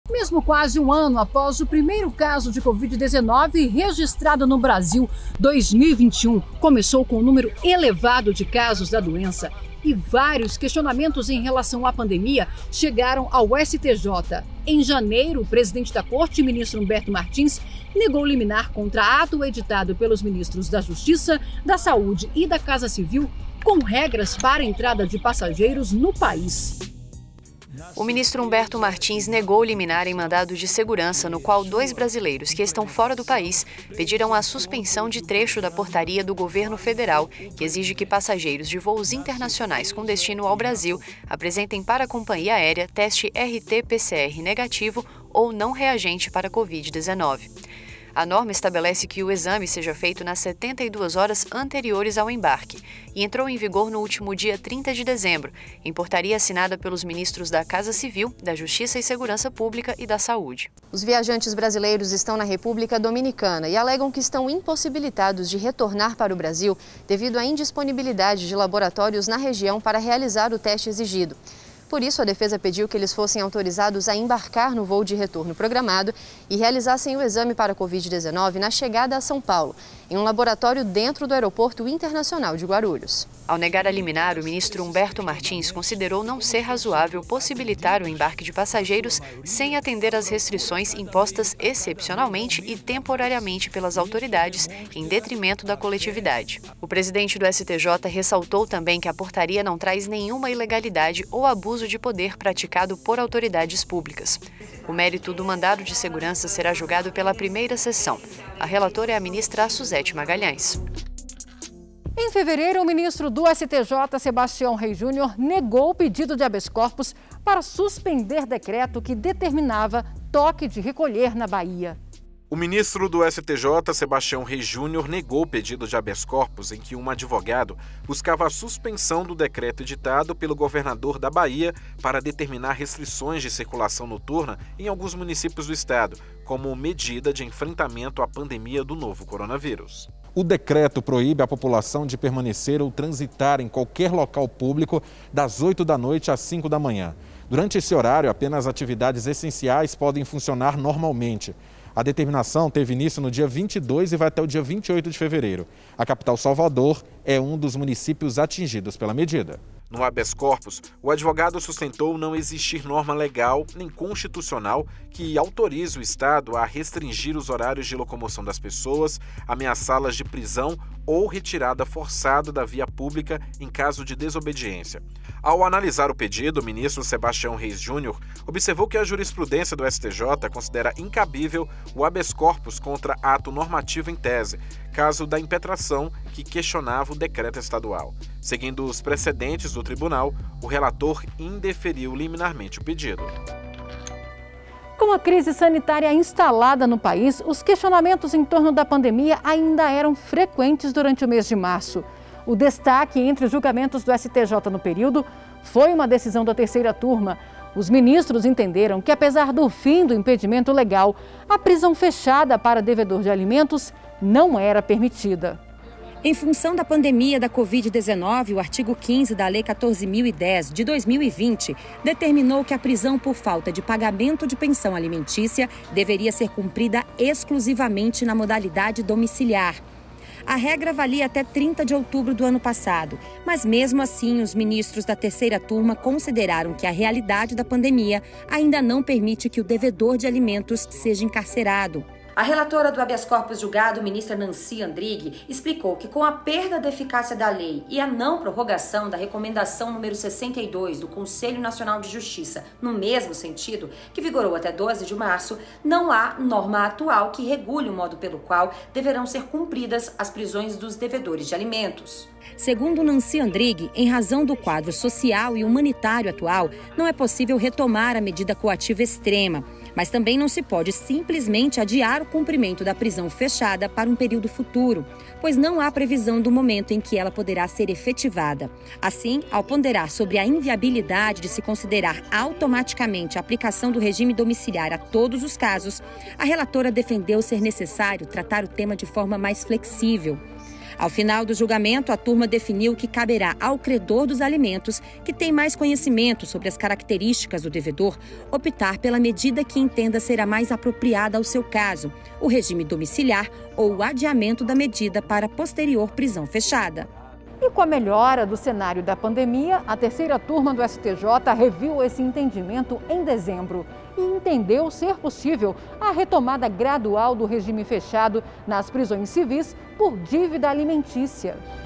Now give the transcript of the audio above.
Mesmo quase um ano após o primeiro caso de Covid-19 registrado no Brasil, 2021 começou com um número elevado de casos da doença e vários questionamentos em relação à pandemia chegaram ao STJ. Em janeiro, o presidente da Corte, ministro Humberto Martins, negou liminar contra ato editado pelos ministros da Justiça, da Saúde e da Casa Civil com regras para a entrada de passageiros no país. O ministro Humberto Martins negou liminar em mandado de segurança no qual 2 brasileiros que estão fora do país pediram a suspensão de trecho da portaria do governo federal que exige que passageiros de voos internacionais com destino ao Brasil apresentem para a companhia aérea teste RT-PCR negativo ou não reagente para a Covid-19. A norma estabelece que o exame seja feito nas 72 horas anteriores ao embarque e entrou em vigor no último dia 30 de dezembro, em portaria assinada pelos ministros da Casa Civil, da Justiça e Segurança Pública e da Saúde. Os viajantes brasileiros estão na República Dominicana e alegam que estão impossibilitados de retornar para o Brasil devido à indisponibilidade de laboratórios na região para realizar o teste exigido. Por isso, a defesa pediu que eles fossem autorizados a embarcar no voo de retorno programado e realizassem o exame para a Covid-19 na chegada a São Paulo, em um laboratório dentro do Aeroporto Internacional de Guarulhos. Ao negar a liminar, o ministro Humberto Martins considerou não ser razoável possibilitar o embarque de passageiros sem atender às restrições impostas excepcionalmente e temporariamente pelas autoridades, em detrimento da coletividade. O presidente do STJ ressaltou também que a portaria não traz nenhuma ilegalidade ou abuso de poder praticado por autoridades públicas. O mérito do mandado de segurança será julgado pela primeira sessão. A relatora é a ministra Suzete Magalhães. Em fevereiro, o ministro do STJ, Sebastião Reis Júnior, negou o pedido de habeas corpus para suspender decreto que determinava toque de recolher na Bahia. O ministro do STJ, Sebastião Reis Júnior, negou o pedido de habeas corpus em que um advogado buscava a suspensão do decreto editado pelo governador da Bahia para determinar restrições de circulação noturna em alguns municípios do estado, como medida de enfrentamento à pandemia do novo coronavírus. O decreto proíbe a população de permanecer ou transitar em qualquer local público das 8 da noite às 5 da manhã. Durante esse horário, apenas atividades essenciais podem funcionar normalmente. A determinação teve início no dia 22 e vai até o dia 28 de fevereiro. A capital Salvador é um dos municípios atingidos pela medida. No habeas corpus, o advogado sustentou não existir norma legal nem constitucional que autorize o Estado a restringir os horários de locomoção das pessoas, ameaçá-las de prisão ou retirada forçada da via pública em caso de desobediência. Ao analisar o pedido, o ministro Sebastião Reis Júnior observou que a jurisprudência do STJ considera incabível o habeas corpus contra ato normativo em tese, caso da impetração que questionava o decreto estadual. Seguindo os precedentes do tribunal, o relator indeferiu liminarmente o pedido. Com a crise sanitária instalada no país, os questionamentos em torno da pandemia ainda eram frequentes durante o mês de março. O destaque entre os julgamentos do STJ no período foi uma decisão da terceira turma. Os ministros entenderam que, apesar do fim do impedimento legal, a prisão fechada para devedor de alimentos não era permitida. Em função da pandemia da Covid-19, o artigo 15 da Lei 14.010 de 2020 determinou que a prisão por falta de pagamento de pensão alimentícia deveria ser cumprida exclusivamente na modalidade domiciliar. A regra valia até 30 de outubro do ano passado, mas mesmo assim os ministros da terceira turma consideraram que a realidade da pandemia ainda não permite que o devedor de alimentos seja encarcerado. A relatora do habeas corpus julgado, ministra Nancy Andrighi, explicou que com a perda da eficácia da lei e a não prorrogação da recomendação número 62 do Conselho Nacional de Justiça, no mesmo sentido, que vigorou até 12 de março, não há norma atual que regule o modo pelo qual deverão ser cumpridas as prisões dos devedores de alimentos. Segundo Nancy Andrighi, em razão do quadro social e humanitário atual, não é possível retomar a medida coativa extrema. Mas também não se pode simplesmente adiar o cumprimento da prisão fechada para um período futuro, pois não há previsão do momento em que ela poderá ser efetivada. Assim, ao ponderar sobre a inviabilidade de se considerar automaticamente a aplicação do regime domiciliar a todos os casos, a relatora defendeu ser necessário tratar o tema de forma mais flexível. Ao final do julgamento, a turma definiu que caberá ao credor dos alimentos, que tem mais conhecimento sobre as características do devedor, optar pela medida que entenda ser a mais apropriada ao seu caso, o regime domiciliar ou o adiamento da medida para posterior prisão fechada. E com a melhora do cenário da pandemia, a terceira turma do STJ reviu esse entendimento em dezembro e entendeu ser possível a retomada gradual do regime fechado nas prisões civis por dívida alimentícia.